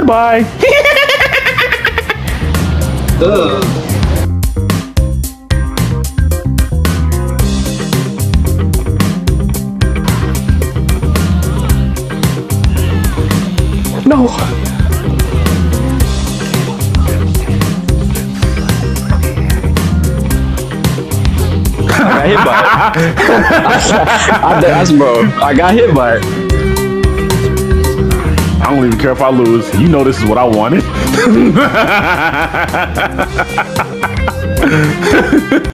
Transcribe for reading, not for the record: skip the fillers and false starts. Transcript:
Goodbye. No. I got hit by it. Bro, I got hit by it. I don't even care if I lose. You know this is what I wanted.